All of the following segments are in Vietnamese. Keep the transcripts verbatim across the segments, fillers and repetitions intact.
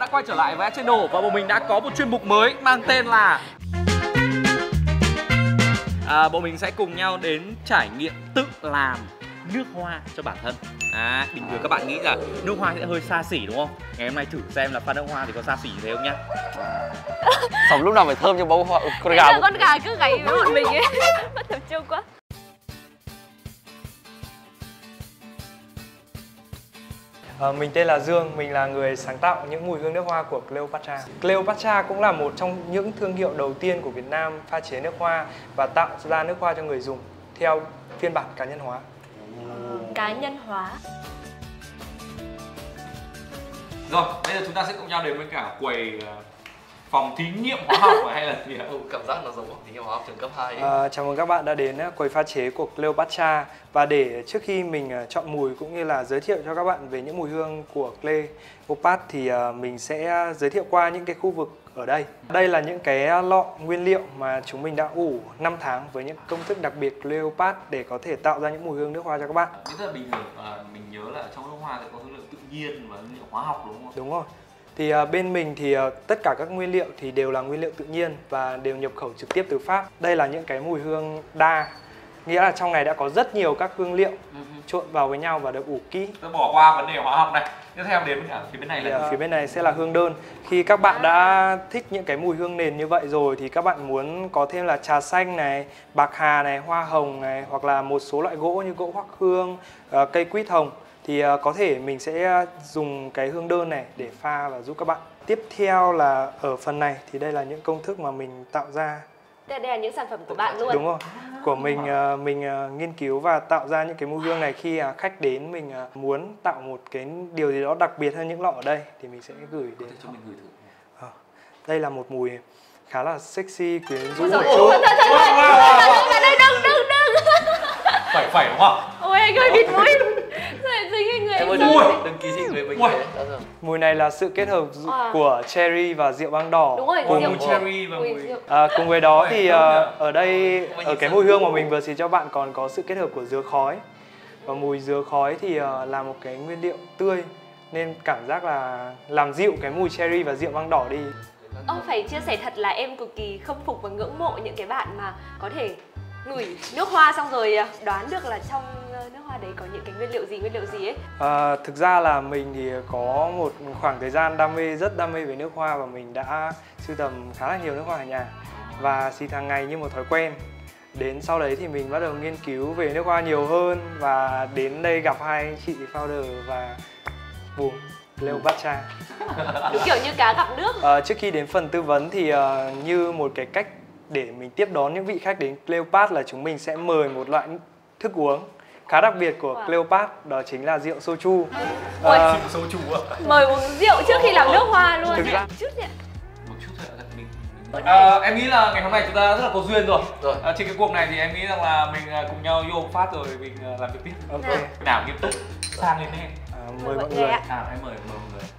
quay trở lại với Channel và bọn mình đã có một chuyên mục mới mang tên là à, bọn mình sẽ cùng nhau đến trải nghiệm tự làm nước hoa cho bản thân. À, bình thường các bạn nghĩ là nước hoa sẽ hơi xa xỉ đúng không? Ngày hôm nay thử xem là pha nước hoa thì có xa xỉ như thế không nhá. Sống lúc nào phải thơm như bông hoa con gà. gà. Con gà cứ gáy với bọn mình ấy. Mất tập trung quá. À, mình tên là Dương, mình là người sáng tạo những mùi hương nước hoa của Cleopatra. Cleopatra cũng là một trong những thương hiệu đầu tiên của Việt Nam pha chế nước hoa và tạo ra nước hoa cho người dùng theo phiên bản cá nhân hóa. Cá nhân hóa. Rồi, bây giờ chúng ta sẽ cùng nhau đến với cả quầy phòng thí nghiệm hóa học hay là gì ạ? Ừ, cảm giác nó giống thí nghiệm hóa học trường cấp hai ấy. À, chào mừng các bạn đã đến quầy pha chế của Cleopatra. Và để trước khi mình chọn mùi cũng như là giới thiệu cho các bạn về những mùi hương của Cleopatra thì mình sẽ giới thiệu qua những cái khu vực ở đây. Đây là những cái lọ nguyên liệu mà chúng mình đã ủ năm tháng với những công thức đặc biệt Cleopatra để có thể tạo ra những mùi hương nước hoa cho các bạn. Rất là bình thường, à, mình nhớ là trong nước hoa sẽ có hương liệu tự nhiên và hương liệu hóa học đúng không? Đúng rồi. Thì uh, bên mình thì uh, tất cả các nguyên liệu thì đều là nguyên liệu tự nhiên và đều nhập khẩu trực tiếp từ Pháp. Đây là những cái mùi hương đa, nghĩa là trong này đã có rất nhiều các hương liệu uh-huh. trộn vào với nhau và được ủ kỹ. Tôi bỏ qua vấn đề hóa học này. Tiếp theo đến cả phía bên này là thì, uh, phía bên này sẽ là hương đơn. Khi các bạn đã thích những cái mùi hương nền như vậy rồi thì các bạn muốn có thêm là trà xanh này, bạc hà này, hoa hồng này, hoặc là một số loại gỗ như gỗ hoắc hương, uh, cây quýt hồng thì uh, có thể mình sẽ dùng cái hương đơn này để pha và giúp các bạn. Tiếp theo là ở phần này thì đây là những công thức mà mình tạo ra. Đây là những sản phẩm của bạn luôn. Đúng rồi. Của mình uh, mình uh, nghiên cứu và tạo ra những cái mùi hương này khi uh, khách đến mình uh, muốn tạo một cái điều gì đó đặc biệt hơn những lọ ở đây thì mình sẽ gửi đến cho mình gửi thử. À, đây là một mùi khá là sexy quyến rũ một chút. chút. Đừng đừng đừng đừng. Phải phải đúng không? Ôi anh ơi bịt mũi. Dính người. Em ơi đừng, đừng ký gì người mình thế. Mùi này là sự kết hợp à. của cherry và rượu vang đỏ. Đúng rồi, cùng rượu. mùi cherry và mùi. À, cùng với đó thì uh, ở đây ở cái mùi hương mà mình vừa xịt cho bạn còn có sự kết hợp của dứa khói. Và mùi dứa khói thì uh, là một cái nguyên liệu tươi nên cảm giác là làm dịu cái mùi cherry và rượu vang đỏ đi. Ông phải chia sẻ thật là em cực kỳ khâm phục và ngưỡng mộ những cái bạn mà có thể ngửi nước hoa xong rồi đoán được là trong nước hoa đấy có những cái nguyên liệu gì, nguyên liệu gì ấy. À, thực ra là mình thì có một khoảng thời gian đam mê, rất đam mê về nước hoa và mình đã sưu tầm khá là nhiều nước hoa ở nhà và xịt hàng ngày như một thói quen. Đến sau đấy thì mình bắt đầu nghiên cứu về nước hoa nhiều hơn và đến đây gặp hai anh chị founder và boom, Cleopatra. Đúng kiểu như cá gặp nước. À, trước khi đến phần tư vấn thì uh, như một cái cách để mình tiếp đón những vị khách đến Cleopatra là chúng mình sẽ mời một loại thức uống khá đặc biệt của wow. Cleopatra, đó chính là rượu soju. Ôi, à, soju à? Mời uống rượu trước khi làm nước hoa luôn. Thực ra chút ạ. Một chút thôi ạ, mình. À, em nghĩ là ngày hôm nay chúng ta rất là có duyên rồi. Rồi. À, trên cái cuộc này thì em nghĩ rằng là mình cùng nhau vô phát rồi mình làm việc tiếp. Ok. Nào, nào nghiêm túc, sang lên em. À, mời mọi người. À, em mời mời mọi người.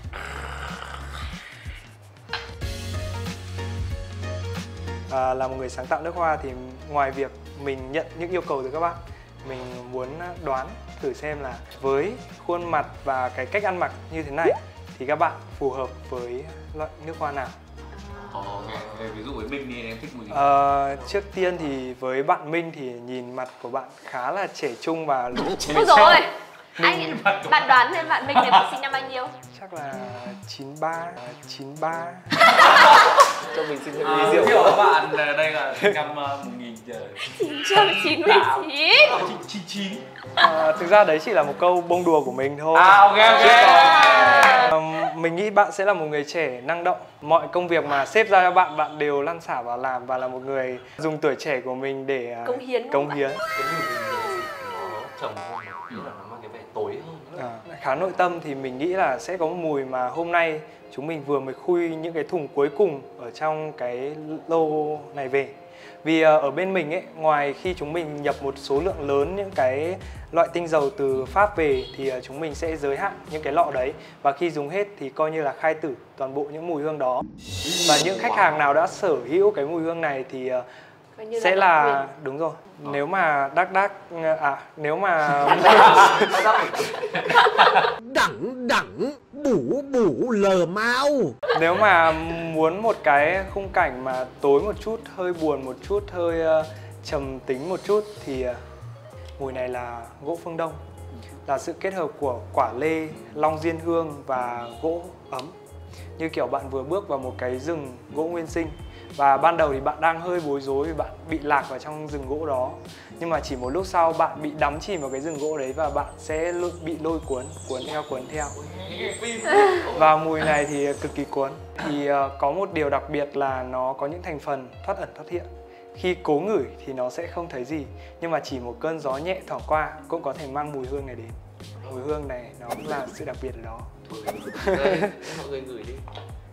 À, là một người sáng tạo nước hoa thì ngoài việc mình nhận những yêu cầu từ các bạn, mình muốn đoán thử xem là với khuôn mặt và cái cách ăn mặc như thế này thì các bạn phù hợp với loại nước hoa nào. Oh, okay. Ví dụ với Minh thì em thích mùi gì? À, trước tiên thì với bạn Minh thì nhìn mặt của bạn khá là trẻ trung và ôi rồi anh bạn đoán xem bạn Minh này bạn sinh năm bao nhiêu? Chắc là chín ba chín ba. Cho mình xin thêm à, ly rượu. Rượu các bạn đây là sinh năm một nghìn chín trăm chín mươi chín. À, thực ra đấy chỉ là một câu bông đùa của mình thôi. À ok ok. À, mình nghĩ bạn sẽ là một người trẻ năng động. Mọi công việc mà sếp ra cho bạn, bạn đều lăn xả vào làm và là một người dùng tuổi trẻ của mình để cống hiến. Cống hiến. Trầm hơn, ý là nó mang cái vẻ tối hơn. À, khá nội tâm thì mình nghĩ là sẽ có một mùi mà hôm nay chúng mình vừa mới khui những cái thùng cuối cùng ở trong cái lô này về. Vì ở bên mình ấy, ngoài khi chúng mình nhập một số lượng lớn những cái loại tinh dầu từ Pháp về thì chúng mình sẽ giới hạn những cái lọ đấy và khi dùng hết thì coi như là khai tử toàn bộ những mùi hương đó. Và những khách hàng nào đã sở hữu cái mùi hương này thì sẽ là đúng rồi. Nếu mà đắc đắc à nếu mà đẳng đẳng bủ bủ lờ mau. Nếu mà muốn một cái khung cảnh mà tối một chút, hơi buồn một chút, hơi uh, trầm tính một chút thì uh, mùi này là gỗ phương Đông, là sự kết hợp của quả lê, long diên hương và gỗ ấm. Như kiểu bạn vừa bước vào một cái rừng gỗ nguyên sinh và ban đầu thì bạn đang hơi bối rối vì bạn bị lạc vào trong rừng gỗ đó, nhưng mà chỉ một lúc sau bạn bị đắm chìm vào cái rừng gỗ đấy và bạn sẽ bị lôi cuốn, cuốn theo, cuốn theo. Và mùi này thì cực kỳ cuốn. Thì uh, có một điều đặc biệt là nó có những thành phần thoát ẩn thoát hiện. Khi cố ngửi thì nó sẽ không thấy gì, nhưng mà chỉ một cơn gió nhẹ thoảng qua cũng có thể mang mùi hương này đến. Mùi hương này nó cũng là sự đặc biệt ở đó. Đây, mọi người ngửi đi.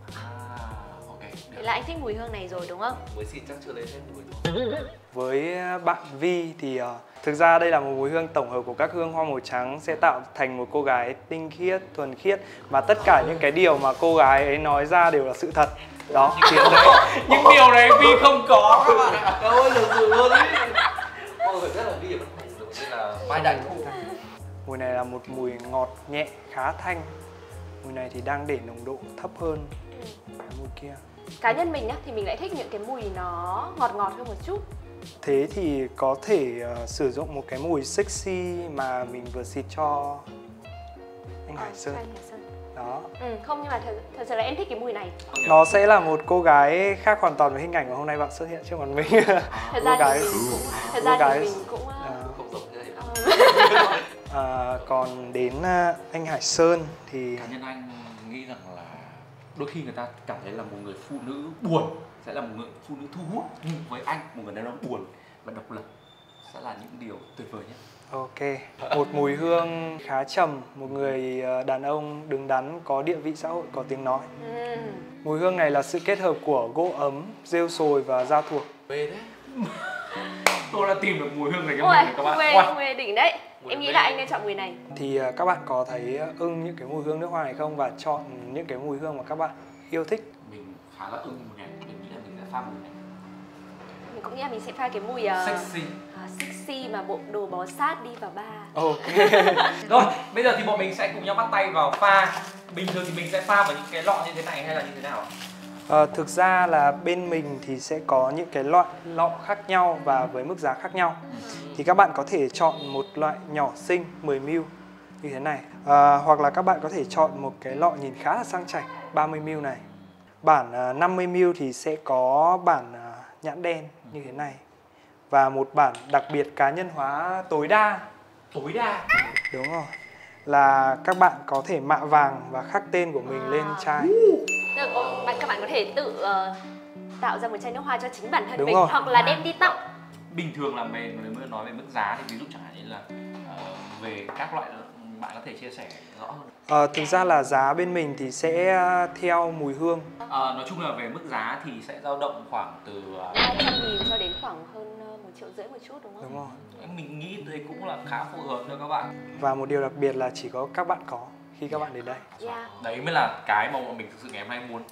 Thế là anh thích mùi hương này rồi đúng không? Mới xịt chắc chưa lấy hết mùi thôi. Với bạn Vi thì uh, thực ra đây là một mùi hương tổng hợp của các hương hoa màu trắng sẽ tạo thành một cô gái tinh khiết, thuần khiết, mà tất cả những cái điều mà cô gái ấy nói ra đều là sự thật. Đó, thì những điều này Vi không có các bạn ạ. Đâu ơi, lừa dừa luôn ý. Mọi người rất là Vi ở bất hủ nên là Mai Đại Thu. Mùi này là một mùi ngọt nhẹ, khá thanh. Mùi này thì đang để nồng độ thấp hơn cái mùi kia. Cá nhân mình nhá, thì mình lại thích những cái mùi nó ngọt ngọt hơn một chút. Thế thì có thể uh, sử dụng một cái mùi sexy mà mình vừa xịt cho anh Hải Sơn. Anh Hải Sơn. Đó. Ừ, không, nhưng mà thật, thật sự là em thích cái mùi này. Nó sẽ là một cô gái khác hoàn toàn với hình ảnh mà hôm nay bạn xuất hiện trước mặt mình. Thật ra gái, thì mình cũng, thật ra gái, thì mình cũng à, không giống như uh... à, còn đến uh, anh Hải Sơn thì cá nhân anh nghĩ rằng là đôi khi người ta cảm thấy là một người phụ nữ buồn sẽ là một người phụ nữ thu hút, nhưng với anh một người đàn ông buồn và độc lập sẽ là những điều tuyệt vời nhất. Ok, một mùi hương khá trầm, một người đàn ông đứng đắn, có địa vị xã hội, có tiếng nói. ừ. Mùi hương này là sự kết hợp của gỗ ấm, rêu sồi và da thuộc. Mê đấy. Tôi đã tìm được mùi hương này cái Ôi, mùi này các bạn. mùi, Wow. mùi đỉnh đấy. Mùi Em nghĩ mê. là anh nên chọn mùi này. Thì các bạn có thấy ưng những cái mùi hương nước hoa này không? Và chọn những cái mùi hương mà các bạn yêu thích. Mình khá là ưng mùi này, mình nghĩ là mình sẽ pha mùi này. Mình cũng nghĩ là mình sẽ pha cái mùi uh, Sexy. uh, sexy mà bộ đồ bó sát đi vào bar. Ok. Rồi, bây giờ thì bọn mình sẽ cùng nhau bắt tay vào pha. Bình thường thì mình sẽ pha vào những cái lọ như thế này hay là như thế nào? À, thực ra là bên mình thì sẽ có những cái loại lọ khác nhau và với mức giá khác nhau. Thì các bạn có thể chọn một loại nhỏ xinh mười mi li lít như thế này, à, hoặc là các bạn có thể chọn một cái lọ nhìn khá là sang chảnh ba mươi mi li lít này. Bản à, năm mươi mi li lít thì sẽ có bản à, nhãn đen như thế này, và một bản đặc biệt cá nhân hóa tối đa. Tối đa. Đúng rồi, là các bạn có thể mạ vàng và khắc tên của mình lên chai. Được, bạn, các bạn có thể tự uh, tạo ra một chai nước hoa cho chính bản thân Đúng mình, rồi. hoặc là đem đi tặng. Bình thường là mình nếu mà nói về mức giá thì ví dụ chẳng hạn như là uh, về các loại bạn có thể chia sẻ rõ hơn. À, thực ra là giá bên mình thì sẽ theo mùi hương. À, nói chung là về mức giá thì sẽ dao động khoảng từ hai trăm nghìn cho đến khoảng hơn một triệu rưỡi một chút đúng không? Đúng rồi. Mình nghĩ đây cũng là khá phù hợp cho các bạn. Và một điều đặc biệt là chỉ có các bạn có khi các bạn đến đây. Yeah. Đấy mới là cái mà bọn mình thực sự ngày hôm nay muốn.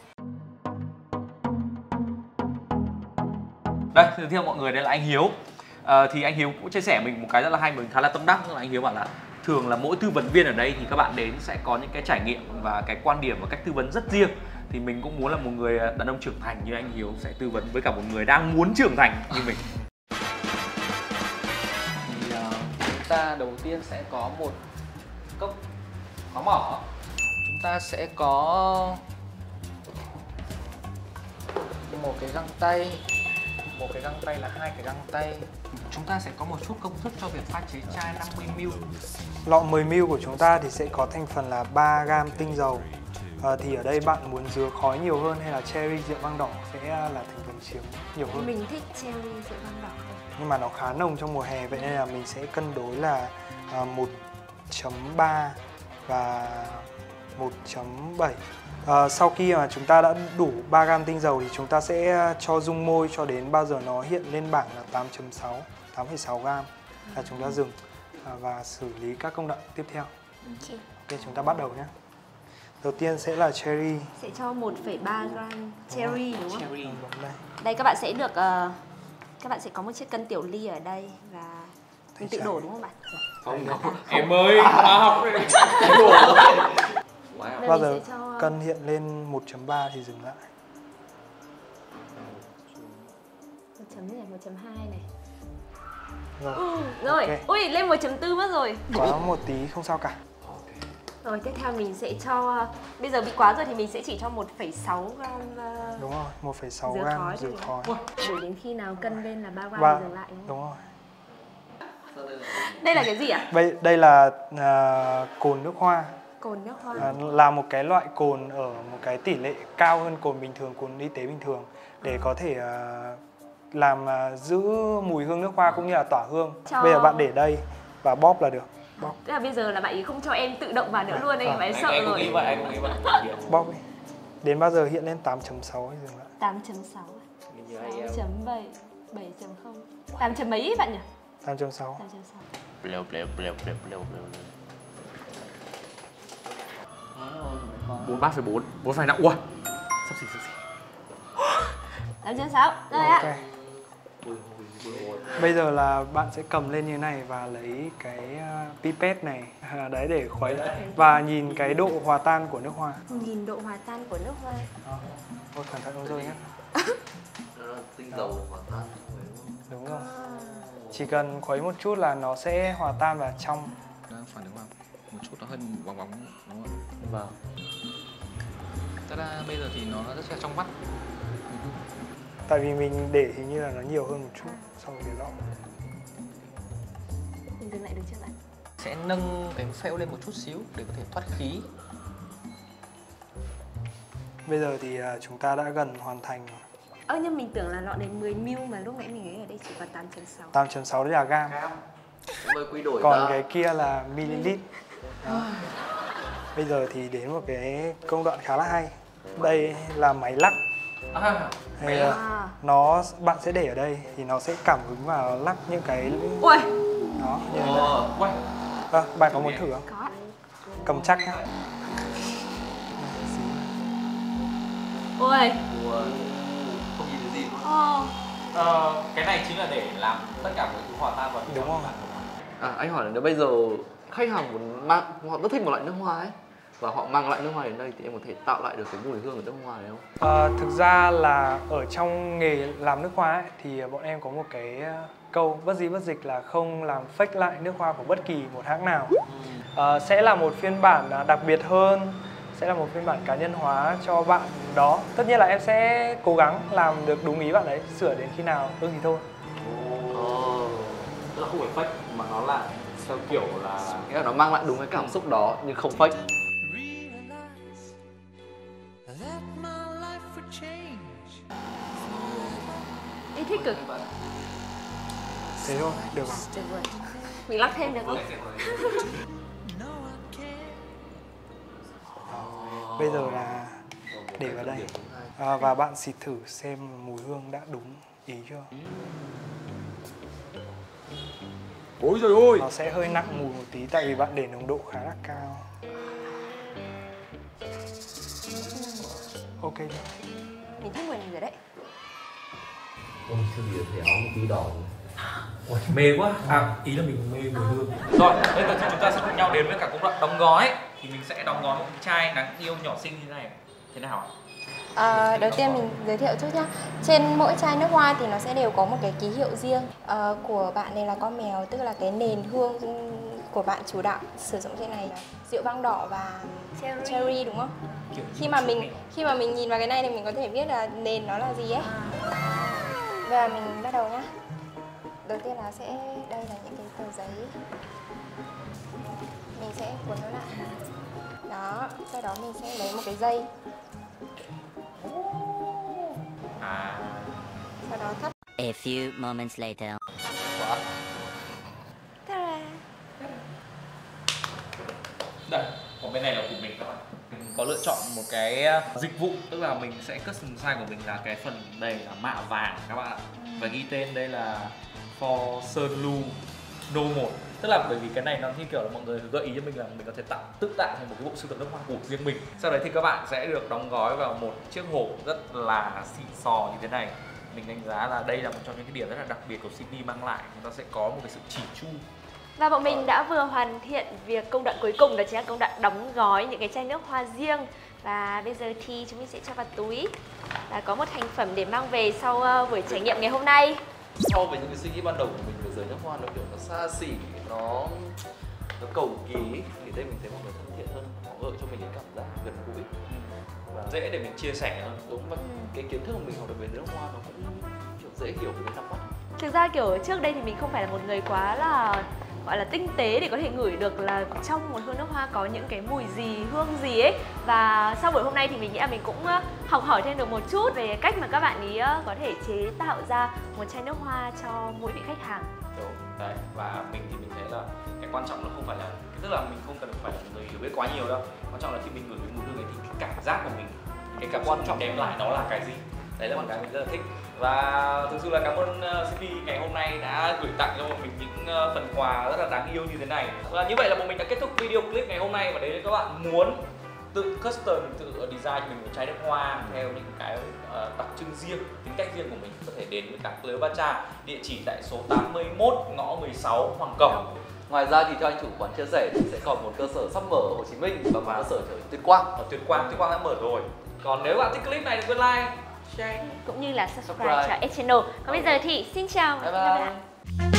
Đây, giới thiệu mọi người, đây là anh Hiếu. À, thì anh Hiếu cũng chia sẻ mình một cái rất là hay, mình khá là tâm đắc. Là anh Hiếu bảo là thường là mỗi tư vấn viên ở đây thì các bạn đến sẽ có những cái trải nghiệm và cái quan điểm và cách tư vấn rất riêng. Thì mình cũng muốn là một người đàn ông trưởng thành như anh Hiếu sẽ tư vấn với cả một người đang muốn trưởng thành như mình. Thì uh, chúng ta đầu tiên sẽ có một cốc có mỏ. Chúng ta sẽ có một cái găng tay, một cái găng tay là hai cái găng tay. Chúng ta sẽ có một chút công thức cho việc pha chế chai năm mươi mi li lít. Lọ mười mi li lít của chúng ta thì sẽ có thành phần là ba gam tinh dầu. À, thì ở đây bạn muốn dứa khói nhiều hơn hay là cherry rượu vang đỏ sẽ là thành phần chiếm nhiều hơn. Mình thích cherry rượu vang đỏ hơn. Nhưng mà nó khá nồng trong mùa hè, vậy nên là mình sẽ cân đối là à, một chấm ba và một chấm bảy. À, sau khi mà chúng ta đã đủ ba gam tinh dầu thì chúng ta sẽ cho rung môi cho đến bao giờ nó hiện lên bảng là tám chấm sáu, tám phẩy sáu gam là chúng ta dừng à, và xử lý các công đoạn tiếp theo. Okay. Ok, chúng ta bắt đầu nhé. Đầu tiên sẽ là cherry. Sẽ cho một phẩy ba gram cherry đúng không? Cherry. Đúng đây. Đây các bạn sẽ được uh, Các bạn sẽ có một chiếc cân tiểu ly ở đây và mình tự đổ đúng không bạn? Không, không. Em ơi, khóa học này. Đây Bao mình giờ sẽ cho cân hiện lên một chấm ba thì dừng lại. một chấm này, một chấm hai này. Rồi, Ừ, rồi, ok. ui lên một chấm bốn mất rồi. quá một tí không sao cả. Rồi tiếp theo mình sẽ cho, bây giờ bị quá rồi thì mình sẽ chỉ cho một phẩy sáu gam uh, Đúng rồi, một phẩy sáu dừa gram khói dừa thôi. khói. Để đến khi nào cân lên là ba gram Và thì dừng lại. đúng rồi. Đây là cái gì ạ? Đây, đây là à, cồn nước hoa. Cồn nước hoa. À, là một cái loại cồn ở một cái tỷ lệ cao hơn cồn bình thường, cồn y tế bình thường để có thể à, làm à, giữ mùi hương nước hoa cũng như là tỏa hương. Cho- Bây giờ bạn để đây và bóp là được. Bóp, Tức là bây giờ là bạn ấy không cho em tự động vào nữa luôn ấy, À. bạn ấy Anh, sợ anh cũng rồi. nghĩ vậy, anh cũng nghĩ vậy. bóp đi. Đến bao giờ hiện lên tám chấm sáu thì dừng lại. tám chấm sáu, sáu chấm bảy, bảy chấm không, tám chấm mấy ấy bạn nhỉ? tám chấm sáu. tám chấm sáu. Bleu, bleu, bleu, bleu, bleu, bleu. bốn ba phẩy bốn, bốn phẩy năm. Ui. Sắp xỉ sắp xỉ. tám chấm sáu. Rồi ạ. Ok. Bây giờ là bạn sẽ cầm lên như thế này và lấy cái uh, pipette này à, đấy để khuấy và nhìn cái độ hòa tan của nước hoa. Nhìn độ hòa tan của nước hoa. Đó. Ôi cẩn thận không rơi nhé. Nó là tinh dầu hòa tan. Đúng rồi. Chỉ cần khuấy một chút là nó sẽ hòa tan vào trong. Đang phản ứng vào một chút nó hơi bóng bóng đúng không? Vâng. Ta-da, bây giờ thì nó rất là trong vắt. Tại vì mình để hình như là nó nhiều hơn một chút so với cái lọ. Mình dừng lại được chưa bạn? Sẽ nâng cái phễu lên một chút xíu để có thể thoát khí. Bây giờ thì uh, chúng ta đã gần hoàn thành rồi. Ơ nhưng mình tưởng là lọ này mười mi li lít mà lúc nãy mình ấy ở đây chỉ có tám chấm sáu. tám chấm sáu đấy là gam. Mới quy đổi Còn ra. cái kia là ml. Đó. Bây giờ thì đến một cái công đoạn khá là hay. Đây là máy lắc. À, Hay À. là nó bạn sẽ để ở đây thì nó sẽ cảm hứng vào lắc những cái Ui, đó như thế này. Ồ, ui. À, bạn có muốn thử không? có ạ. Cầm chắc nhá. Ui. ủa, không nhìn thấy gì luôn. Ồ. Ờ, cái này chính là để làm tất cả mọi thứ hòa tan vào Đúng rồi. À, anh hỏi là nếu bây giờ khách hàng muốn mang, họ rất thích một loại nước hoa ấy và họ mang loại nước hoa đến đây thì em có thể tạo lại được cái mùi hương của nước hoa này không? À, thực ra là ở trong nghề làm nước hoa ấy, thì bọn em có một cái câu bất di bất dịch là không làm fake lại nước hoa của bất kỳ một hãng nào. À, sẽ là một phiên bản đặc biệt hơn, sẽ là một phiên bản cá nhân hóa cho bạn đó. Tất nhiên là em sẽ cố gắng làm được đúng ý bạn ấy, sửa đến khi nào ưng thì thôi. Ồ, Tức là không phải fake mà nó là theo kiểu là nghĩa là nó mang lại đúng cái cảm xúc đó nhưng không fake. Ý thích cực. Thế thôi, được rồi. Được rồi. Mình lắc thêm được không? Bây giờ là để vào đây à, và bạn xịt thử xem mùi hương đã đúng ý chưa. ôi trời ơi. Nó sẽ hơi nặng mùi một tí tại vì bạn để nồng độ khá là cao. Ok chưa? Mình thích mùi này rồi đấy. Ôi, cái gì thì áo một tí đỏ. Ôi, mê quá. À, ý là mình mê mùi hương. Rồi, bây giờ thì chúng ta sẽ cùng nhau đến với cả công đoạn đóng gói. Thì mình sẽ đóng gói một cái chai đáng yêu nhỏ xinh như thế này. Thế nào ạ? À, đầu tiên mình giới thiệu chút nhá. Trên mỗi chai nước hoa thì nó sẽ đều có một cái ký hiệu riêng. À, của bạn này là con mèo, tức là cái nền hương của bạn chủ đạo sử dụng trên này là rượu vang đỏ và Cherry. cherry đúng không? Khi mà mình khi mà mình nhìn vào cái này thì mình có thể biết là nền nó là gì ấy. Bây giờ mình bắt đầu nhá. Đầu tiên là sẽ đây là những cái tờ giấy. Mình sẽ cuốn nó lại. Đó, sau đó mình sẽ lấy một cái dây. À, Sau đó thắt. A few moments later. Ta-da. đây, còn bên này là của mình các bạn. Mình có lựa chọn một cái dịch vụ, tức là mình sẽ custom size của mình là cái phần đây là mạ vàng các bạn ạ. Và ghi tên đây là For Sơn Lu No một. Tức là bởi vì cái này nó như kiểu là mọi người gợi ý cho mình là mình có thể tạo tự tạo thành một cái bộ sưu tập nước hoa của riêng mình. Sau đấy thì các bạn sẽ được đóng gói vào một chiếc hộp rất là xịn sò như thế này. mình đánh giá là đây là một trong những cái điểm rất là đặc biệt của xê pê mang lại. Chúng ta sẽ có một cái sự chỉn chu. Và bọn mình đã vừa hoàn thiện việc công đoạn cuối cùng, đó chính là công đoạn đóng gói những cái chai nước hoa riêng. Và bây giờ thì chúng mình sẽ cho vào túi và có một thành phẩm để mang về sau uh, buổi trải nghiệm ngày hôm nay. So với những cái suy nghĩ ban đầu của mình về giới nước hoa, nó kiểu nó xa xỉ, nó nó cầu kỳ, thì đây mình thấy mọi người thân thiện hơn, họ gợi cho mình cái cảm giác gần gũi và dễ để mình chia sẻ hơn. Đúng, và cái kiến thức của mình học được về nước hoa nó cũng kiểu dễ hiểu với nắm bắt. Thực ra kiểu trước đây thì mình không phải là một người quá là gọi là tinh tế để có thể ngửi được là trong một hương nước hoa có những cái mùi gì, hương gì ấy. Và sau buổi hôm nay thì mình nghĩ là mình cũng học hỏi thêm được một chút về cách mà các bạn ý có thể chế tạo ra một chai nước hoa cho mỗi vị khách hàng. Đúng, đấy. Và mình thì mình thấy là cái quan trọng là không phải là, tức là mình không cần phải là một người hiểu biết quá nhiều đâu. Quan trọng là khi mình ngửi cái mùi hương ấy thì cái cảm giác của mình, cái cảm quan trọng đem lại nó là cái gì. Đấy là một cái mình rất là thích. Và thực sự là cảm ơn xê pê ngày hôm nay đã gửi tặng cho bọn mình những phần quà rất là đáng yêu như thế này. Và như vậy là bọn mình đã kết thúc video clip ngày hôm nay. Và nếu các bạn muốn tự custom, tự design cho mình một chai nước hoa theo những cái uh, đặc trưng riêng, tính cách riêng của mình, có thể đến với cả Cleopatra, địa chỉ tại số tám mươi mốt ngõ mười sáu Hoàng Cổng. Ngoài ra thì cho anh chủ quán chia sẻ thì sẽ còn một cơ sở sắp mở ở Hồ Chí Minh và một cơ sở ở Tuyên Quang. Ở Tuyên Quang, Tuyên Quang đã mở rồi. Còn nếu bạn thích clip này thì quên like, share cũng như là subscribe, subscribe. cho H channel. Còn bây giờ thì xin chào và bye hẹn gặp bye. lại.